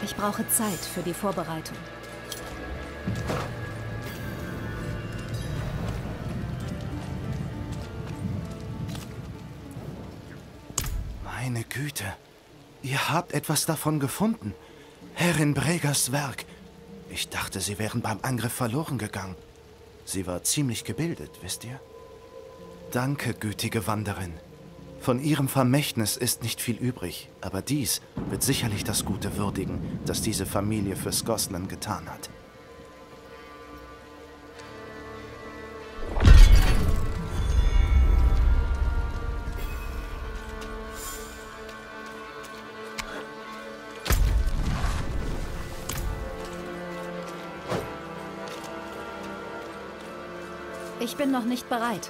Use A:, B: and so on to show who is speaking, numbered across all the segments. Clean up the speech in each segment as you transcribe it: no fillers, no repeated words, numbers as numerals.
A: Ich brauche Zeit für die Vorbereitung.
B: Meine Güte. Ihr habt etwas davon gefunden. Herrin Bregers Werk. Ich dachte, sie wären beim Angriff verloren gegangen. Sie war ziemlich gebildet, wisst ihr? Danke, gütige Wanderin. Von ihrem Vermächtnis ist nicht viel übrig, aber dies wird sicherlich das Gute würdigen, das diese Familie für Skoslan getan hat.
A: Ich bin noch nicht bereit.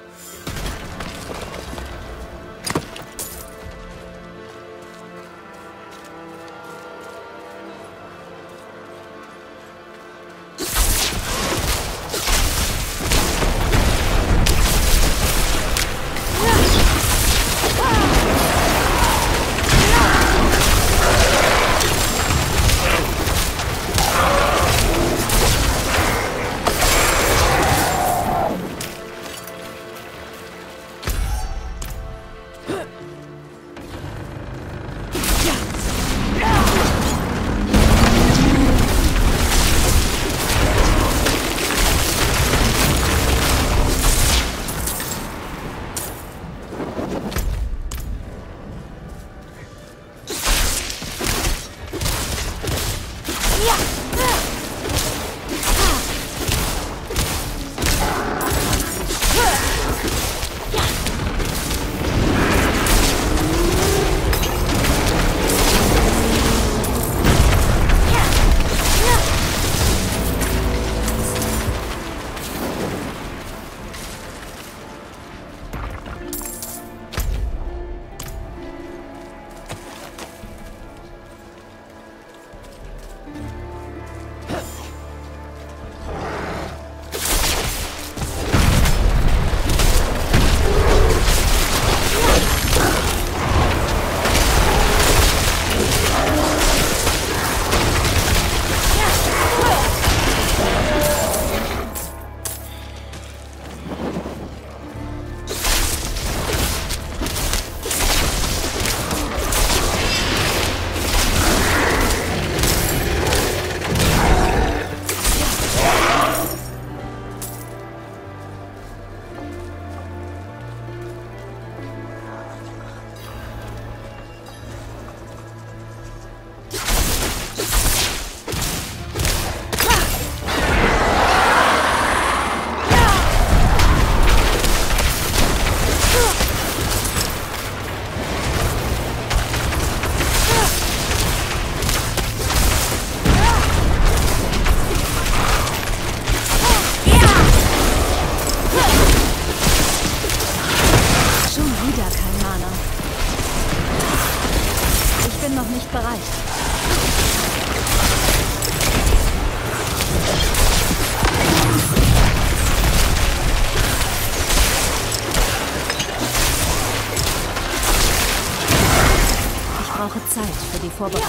A: Ich brauche Zeit für die Vorbereitung.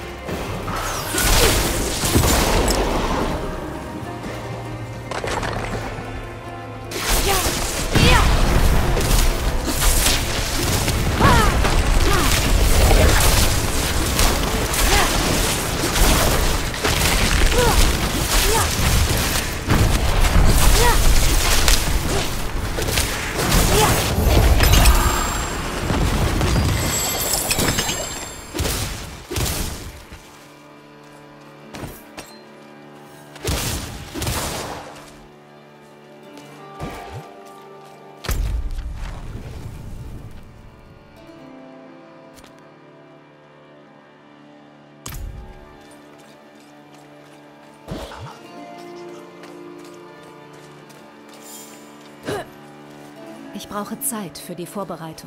A: Ich brauche Zeit für die Vorbereitung.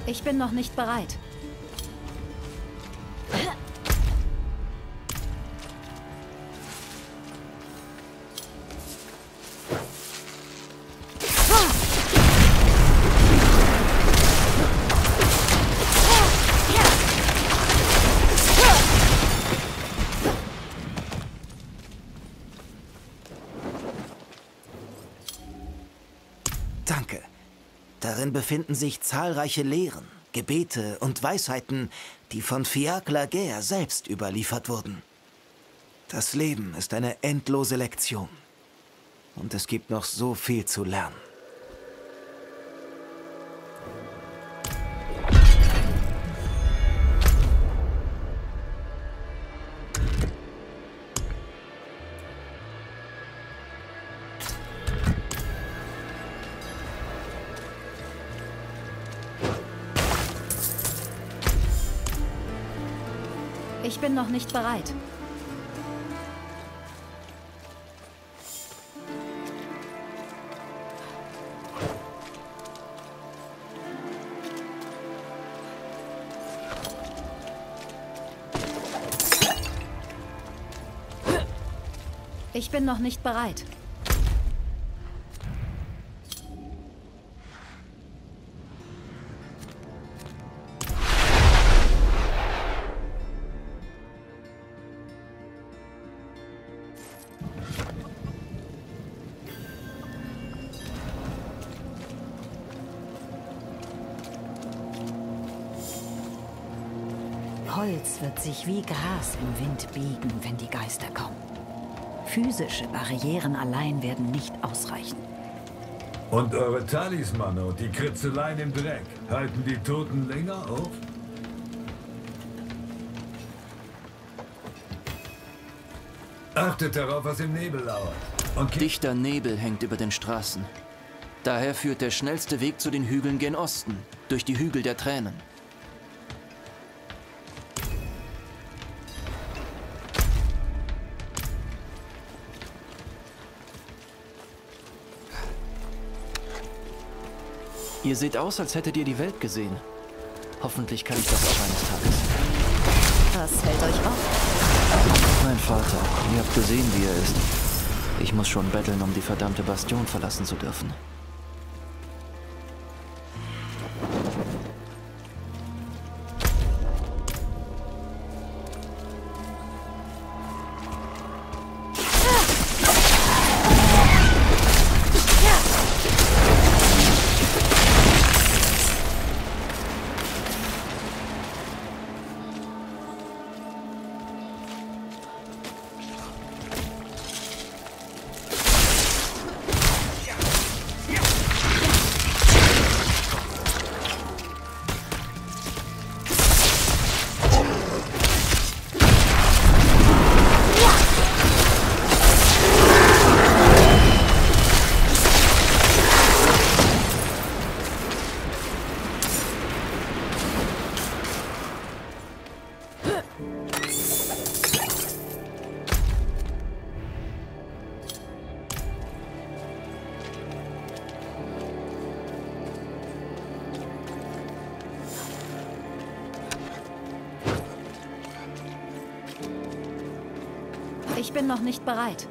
A: Ich bin noch nicht bereit.
B: Danke. Darin befinden sich zahlreiche Lehren, Gebete und Weisheiten, die von Fiacre Laguerre selbst überliefert wurden. Das Leben ist eine endlose Lektion. Und es gibt noch so viel zu lernen.
A: Ich bin noch nicht bereit. Ich bin noch nicht bereit.
C: Holz wird sich wie Gras im Wind biegen, wenn die Geister kommen. Physische Barrieren allein werden nicht ausreichen.
D: Und eure Talismane und die Kritzeleien im Dreck, halten die Toten länger auf? Achtet darauf, was im Nebel lauert. Und
E: Dichter Nebel hängt über den Straßen. Daher führt der schnellste Weg zu den Hügeln gen Osten, durch die Hügel der Tränen. Ihr seht aus, als hättet ihr die Welt gesehen. Hoffentlich kann ich das auch eines Tages.
A: Was hält euch auf?
E: Mein Vater, ihr habt gesehen, wie er ist. Ich muss schon betteln, um die verdammte Bastion verlassen zu dürfen.
A: Ich bin noch nicht bereit.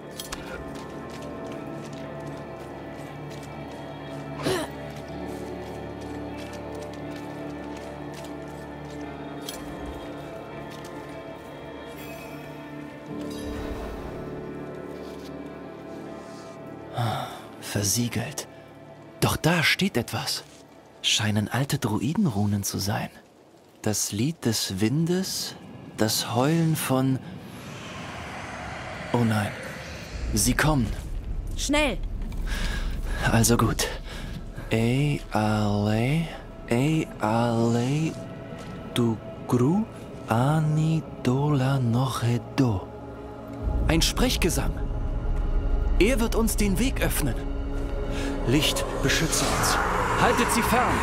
E: Versiegelt. Doch da steht etwas. Scheinen alte Druidenrunen zu sein. Das Lied des Windes, das Heulen von... Oh nein. Sie kommen.
A: Schnell!
E: Also gut. Du gru ani dola noche do. Ein Sprechgesang. Er wird uns den Weg öffnen. Licht, beschütze uns. Haltet sie fern.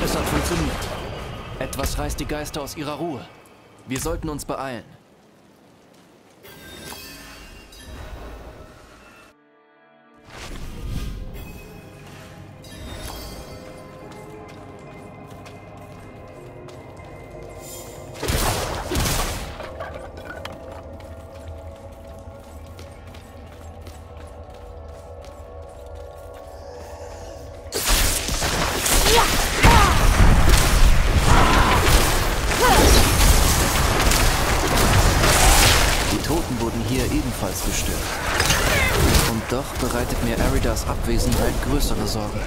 E: Es hat funktioniert. Etwas reißt die Geister aus ihrer Ruhe. Wir sollten uns beeilen. Ebenfalls gestört. Und doch bereitet mir Eridas Abwesenheit größere Sorgen.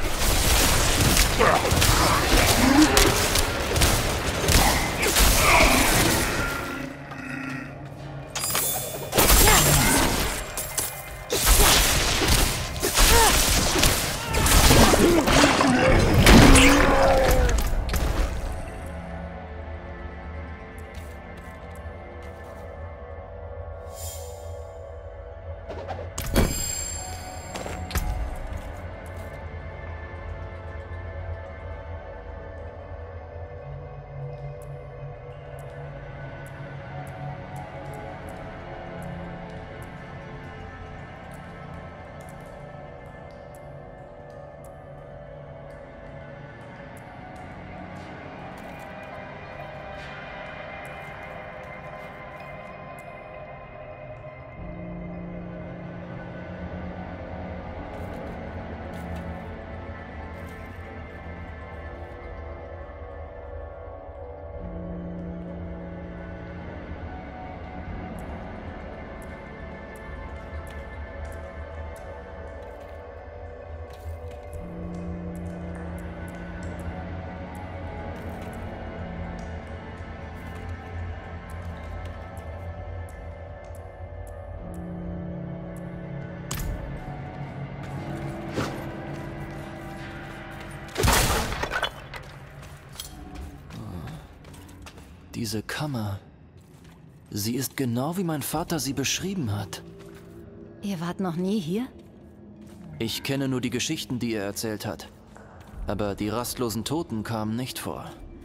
E: Diese Kammer. Sie ist genau wie mein Vater sie beschrieben hat.
A: Ihr wart noch nie hier?
E: Ich kenne nur die Geschichten, die er erzählt hat. Aber die rastlosen Toten kamen nicht vor.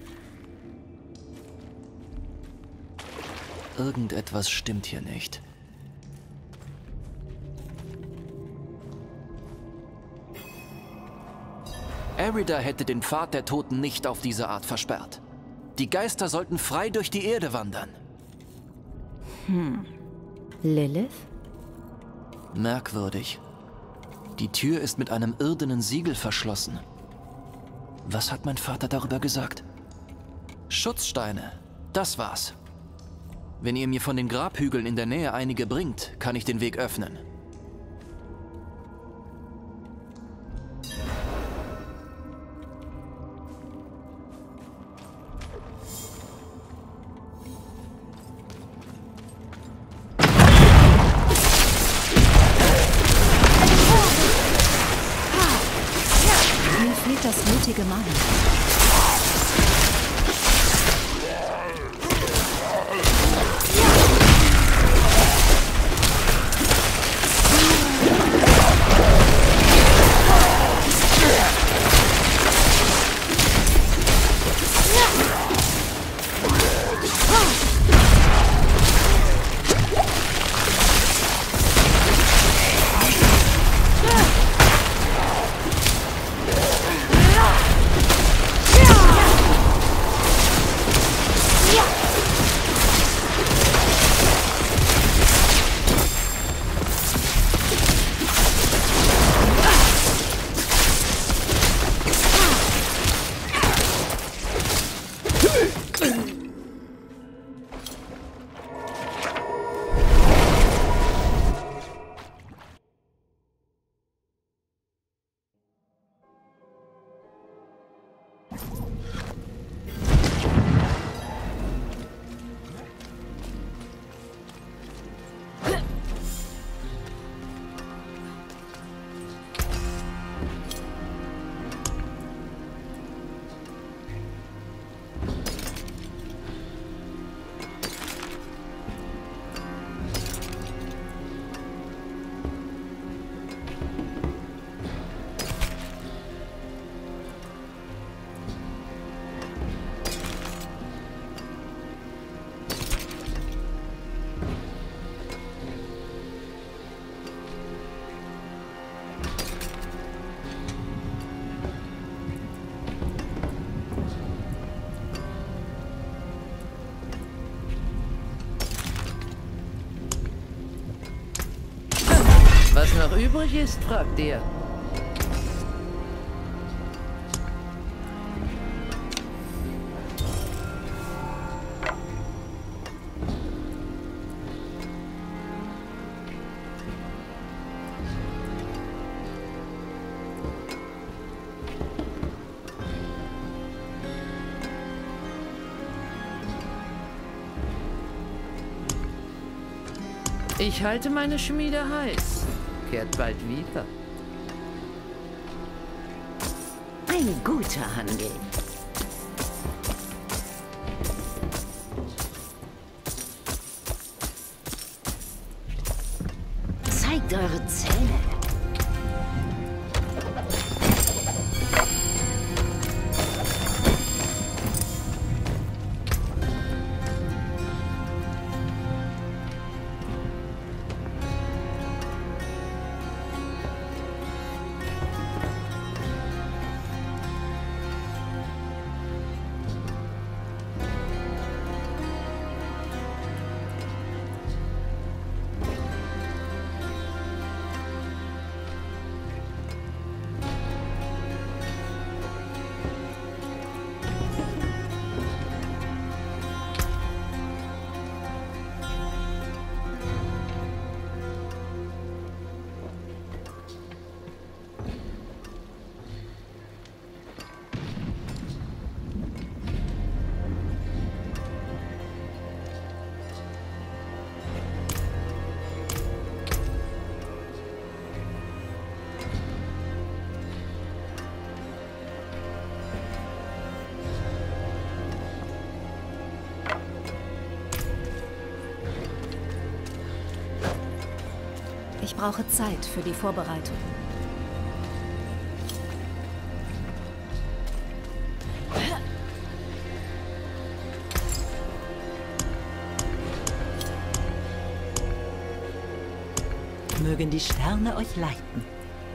E: Irgendetwas stimmt hier nicht. Erida hätte den Pfad der Toten nicht auf diese Art versperrt. Die Geister sollten frei durch die Erde wandern.
A: Lilith?
E: Merkwürdig. Die Tür ist mit einem irdenen Siegel verschlossen. Was hat mein Vater darüber gesagt? Schutzsteine, das war's. Wenn ihr mir von den Grabhügeln in der Nähe einige bringt, kann ich den Weg öffnen.
A: Das nötige Mann.
F: noch übrig ist, fragt ihr. Ich halte meine Schmiede heiß. Kehrt bald wieder.
C: Ein guter Handel. Zeigt eure Zähne.
A: Ich brauche Zeit für die Vorbereitung.
C: Mögen die Sterne euch leiten.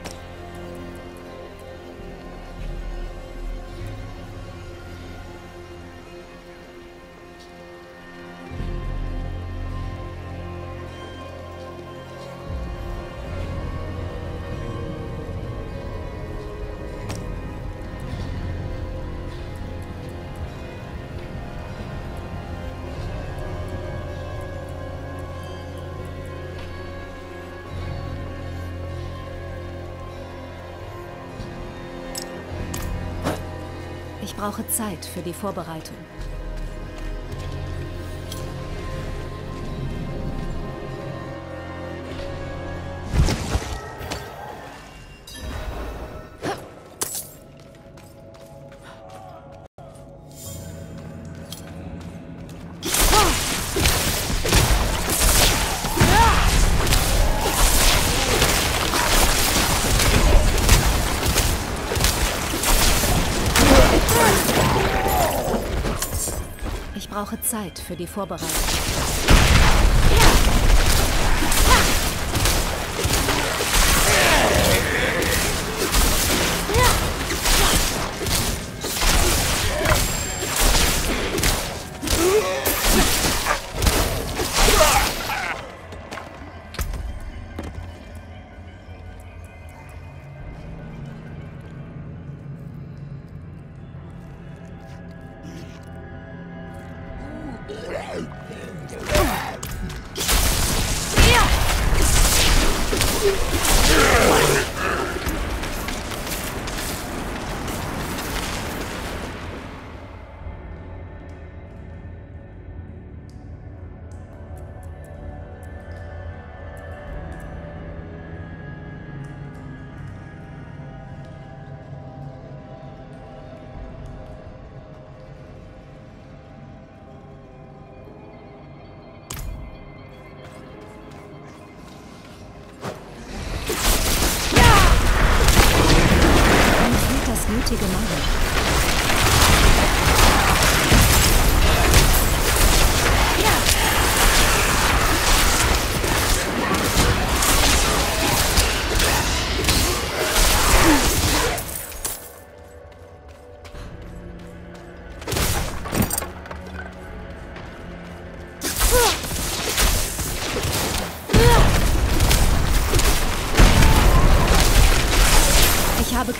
A: Ich brauche Zeit für die Vorbereitung. Ich brauche Zeit für die Vorbereitung.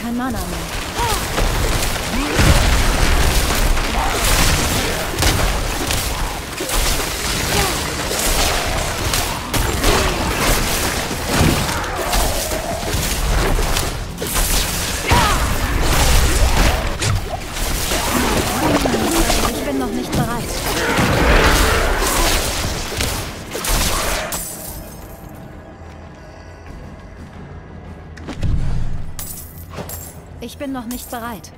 A: kein Mana mehr. Ich bin noch nicht bereit. Ich bin noch nicht bereit.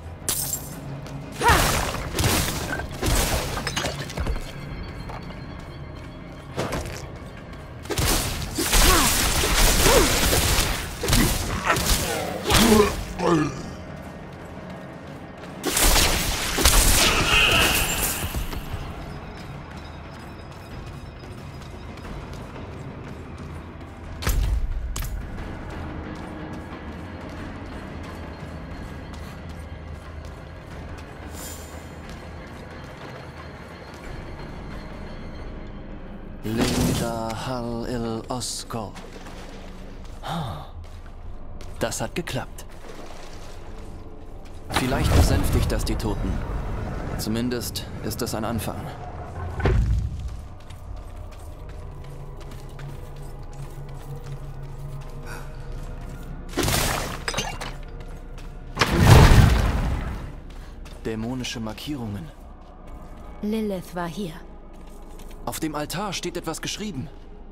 E: Leda Hal il Osko. Das hat geklappt. Vielleicht besänftigt das die Toten. Zumindest ist es ein Anfang. Dämonische Markierungen.
A: Lilith war hier.
E: Auf dem Altar steht etwas geschrieben.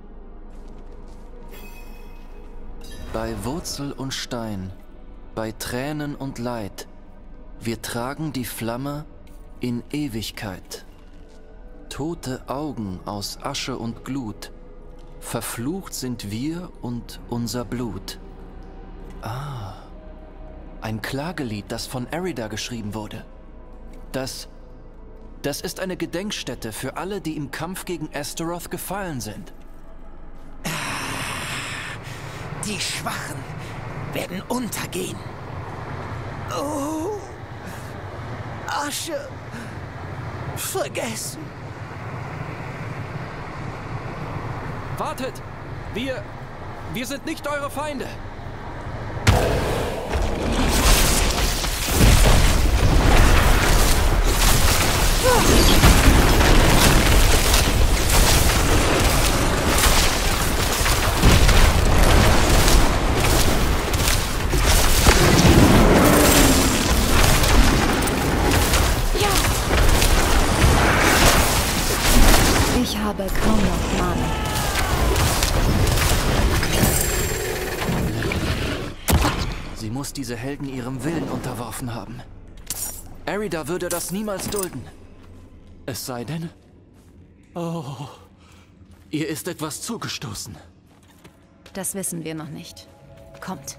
E: Bei Wurzel und Stein, bei Tränen und Leid, wir tragen die Flamme in Ewigkeit. Tote Augen aus Asche und Glut, verflucht sind wir und unser Blut. Ah, ein Klagelied, das von Arida geschrieben wurde. Das ist eine Gedenkstätte für alle, die im Kampf gegen Astaroth gefallen sind.
G: Die Schwachen werden untergehen. Oh, Asche. Vergessen.
E: Wartet! Wir sind nicht eure Feinde!
A: Ich habe kaum noch Mana.
E: Sie muss diese Helden ihrem Willen unterworfen haben. Arida würde das niemals dulden. Es sei denn... Oh, ihr ist etwas zugestoßen.
A: Das wissen wir noch nicht. Kommt.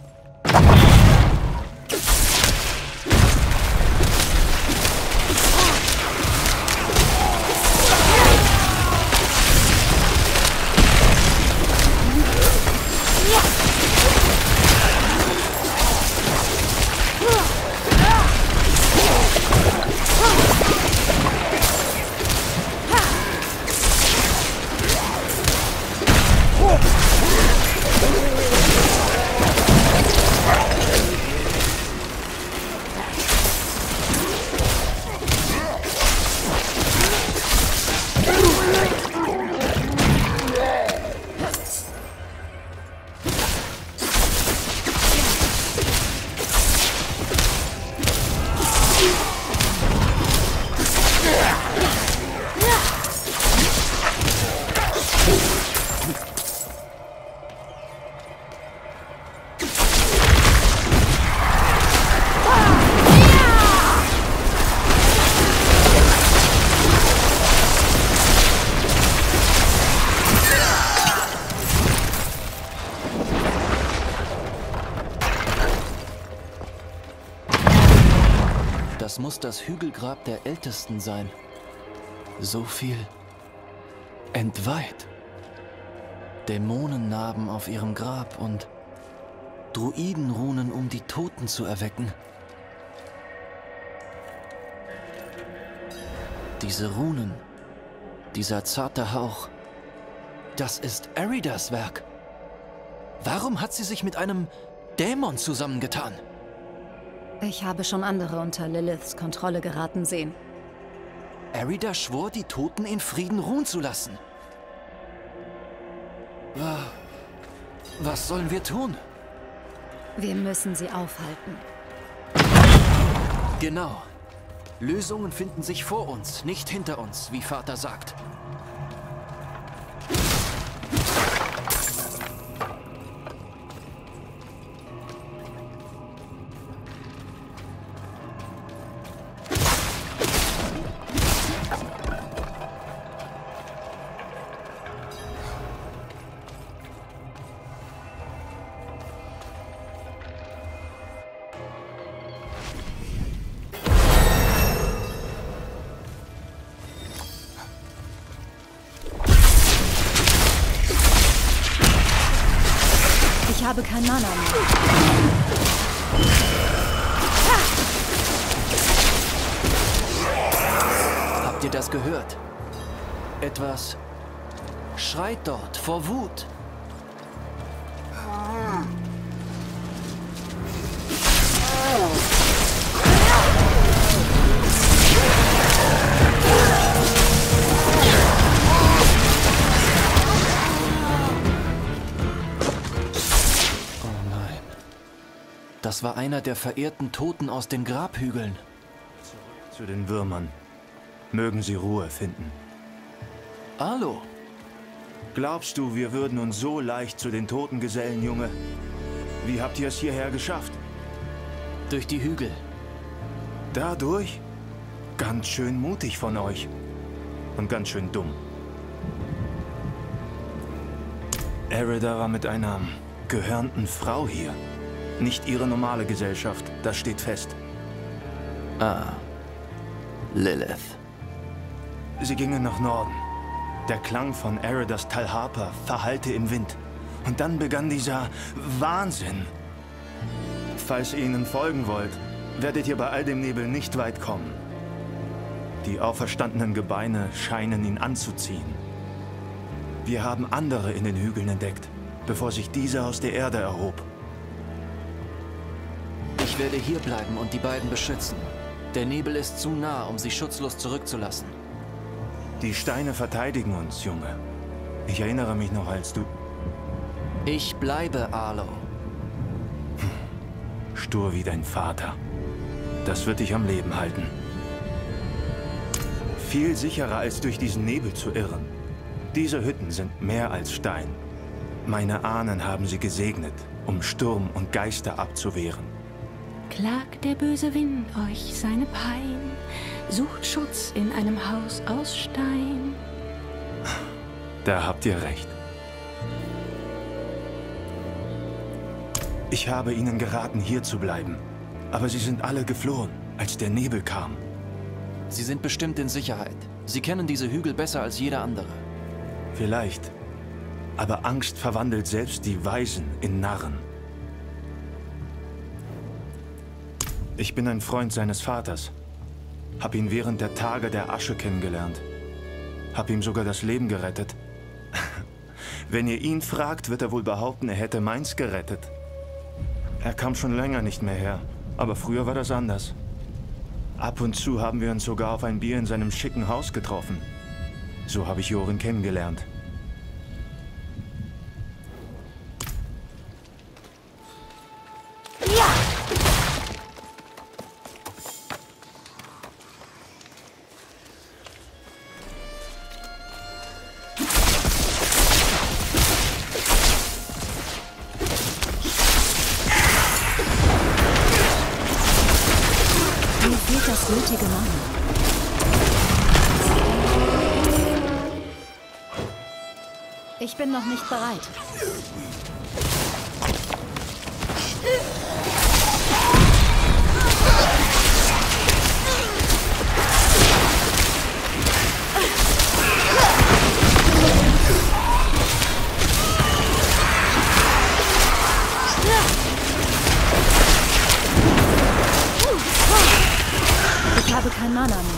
E: Das muss das Hügelgrab der Ältesten sein. So viel entweiht. Dämonennarben auf ihrem Grab und Druidenrunen, um die Toten zu erwecken. Diese Runen, dieser zarte Hauch, das ist Aridas Werk. Warum hat sie sich mit einem Dämon zusammengetan?
A: Ich habe schon andere unter Liliths Kontrolle geraten sehen.
E: Arida schwor, die Toten in Frieden ruhen zu lassen. Was sollen wir tun?
A: Wir müssen sie aufhalten.
E: Genau. Lösungen finden sich vor uns, nicht hinter uns, wie Vater sagt.
A: Ich habe kein Mana mehr.
E: Habt ihr das gehört? Etwas schreit dort vor Wut. Das war einer der verehrten Toten aus den Grabhügeln.
B: Zu den Würmern. Mögen sie Ruhe finden.
E: Arlo.
B: Glaubst du, wir würden uns so leicht zu den Toten gesellen, Junge? Wie habt ihr es hierher geschafft?
E: Durch die Hügel.
B: Dadurch? Ganz schön mutig von euch. Und ganz schön dumm. Arida war mit einer gehörnten Frau hier. Nicht ihre normale Gesellschaft, das steht fest.
E: Ah. Lilith.
B: Sie gingen nach Norden. Der Klang von Aridas Talharpa verhallte im Wind. Und dann begann dieser Wahnsinn. Falls ihr ihnen folgen wollt, werdet ihr bei all dem Nebel nicht weit kommen. Die auferstandenen Gebeine scheinen ihn anzuziehen. Wir haben andere in den Hügeln entdeckt, bevor sich dieser aus der Erde erhob.
E: Ich werde hier bleiben und die beiden beschützen. Der Nebel ist zu nah, um sie schutzlos zurückzulassen.
B: Die Steine verteidigen uns, Junge. Ich erinnere mich noch, als du...
E: Ich bleibe, Arlo.
B: Stur wie dein Vater. Das wird dich am Leben halten. Viel sicherer, als durch diesen Nebel zu irren. Diese Hütten sind mehr als Stein. Meine Ahnen haben sie gesegnet, um Sturm und Geister abzuwehren.
H: Klagt der böse Wind euch seine Pein, sucht Schutz in einem Haus aus Stein.
B: Da habt ihr recht. Ich habe ihnen geraten, hier zu bleiben. Aber sie sind alle geflohen, als der Nebel kam.
E: Sie sind bestimmt in Sicherheit. Sie kennen diese Hügel besser als jeder andere.
B: Vielleicht. Aber Angst verwandelt selbst die Weisen in Narren. Ich bin ein Freund seines Vaters. Hab ihn während der Tage der Asche kennengelernt. Hab ihm sogar das Leben gerettet. Wenn ihr ihn fragt, wird er wohl behaupten, er hätte meins gerettet. Er kam schon länger nicht mehr her, aber früher war das anders. Ab und zu haben wir uns sogar auf ein Bier in seinem schicken Haus getroffen. So habe ich Jorin kennengelernt.
A: Das nötige Mann. Ich bin noch nicht bereit. Ich habe kein Mana mehr.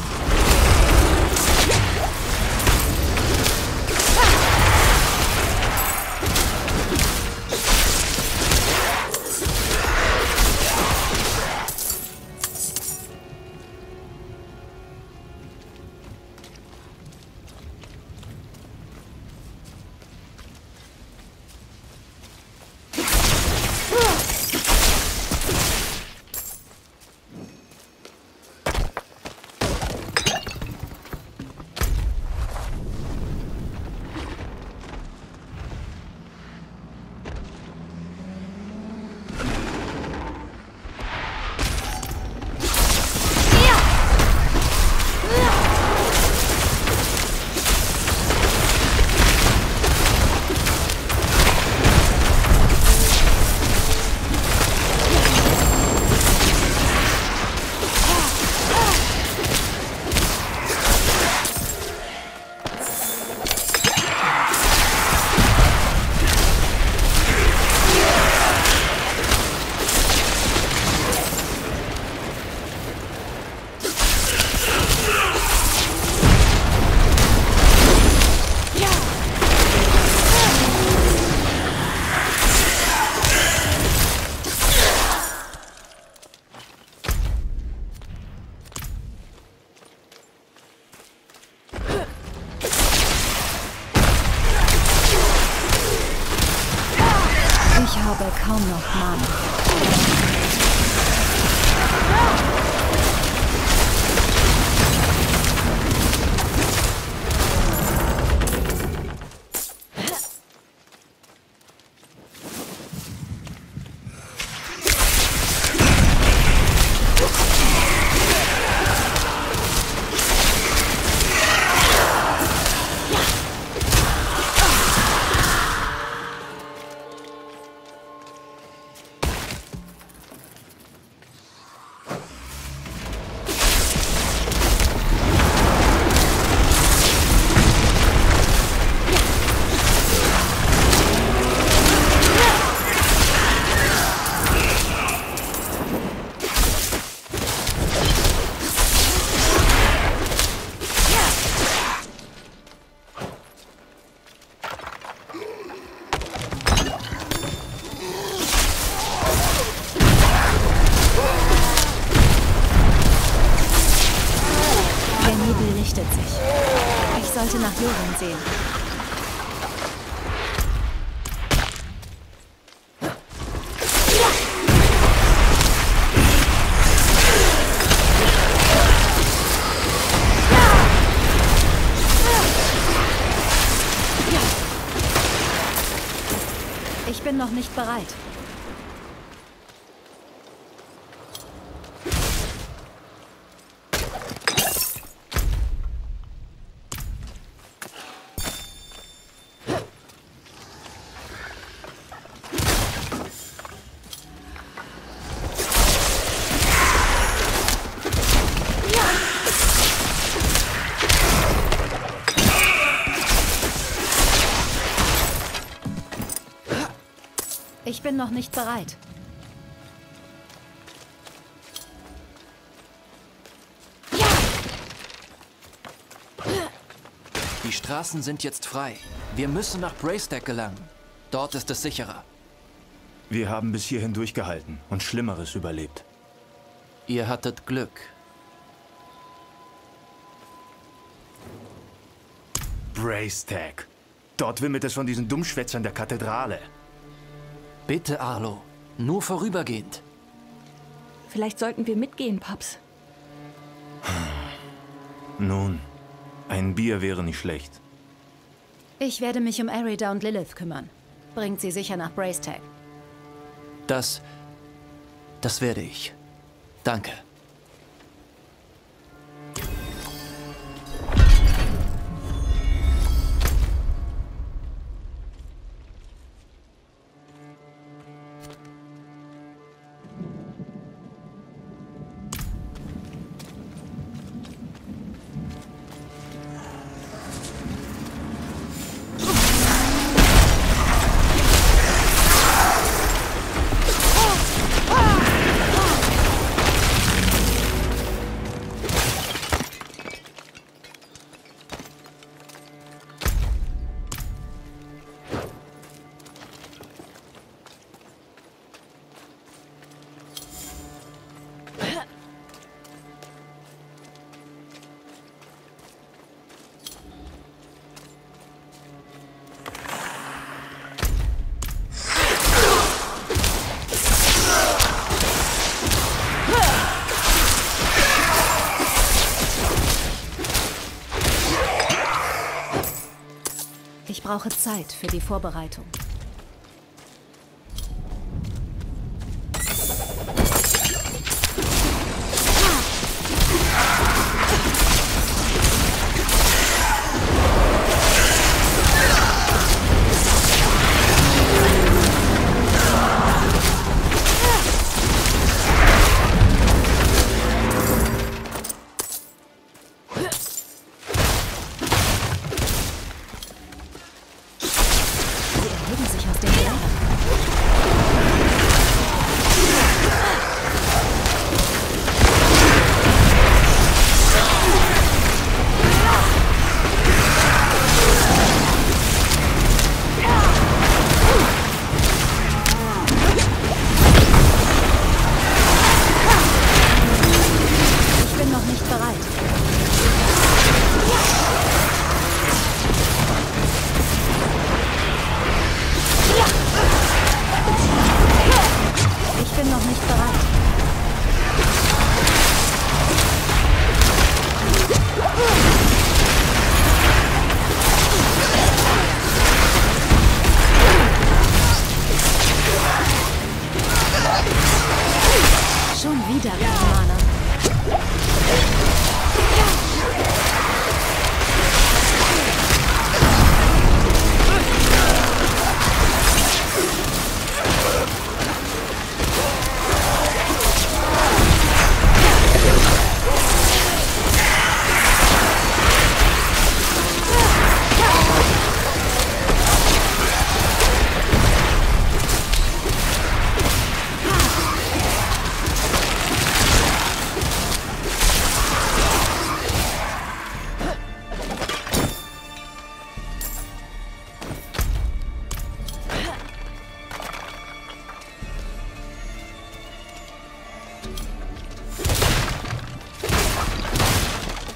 A: kaum noch Mana. Ich sollte nach Jorin sehen. Ich bin noch nicht bereit. Ich bin noch nicht bereit.
E: Die Straßen sind jetzt frei. Wir müssen nach Bracestack gelangen. Dort ist es sicherer.
I: Wir haben bis hierhin durchgehalten und Schlimmeres überlebt.
E: Ihr hattet Glück.
I: Bracestack. Dort wimmelt es von diesen Dummschwätzern der Kathedrale.
E: Bitte, Arlo. Nur vorübergehend.
H: Vielleicht sollten wir mitgehen, Paps.
I: Nun, ein Bier wäre nicht schlecht.
A: Ich werde mich um Arida und Lilith kümmern. Bringt sie sicher nach Bracestack.
E: Das werde ich. Danke.
A: Ich brauche Zeit für die Vorbereitung.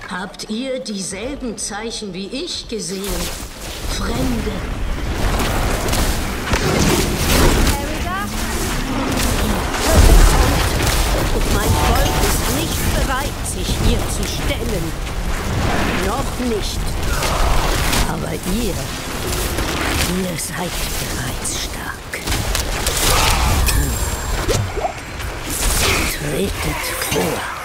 J: Habt ihr dieselben Zeichen wie ich gesehen? Fremde. Und mein Volk ist nicht bereit, sich ihr zu stellen. Noch nicht. Aber ihr seid bereits stark. Tretet vor.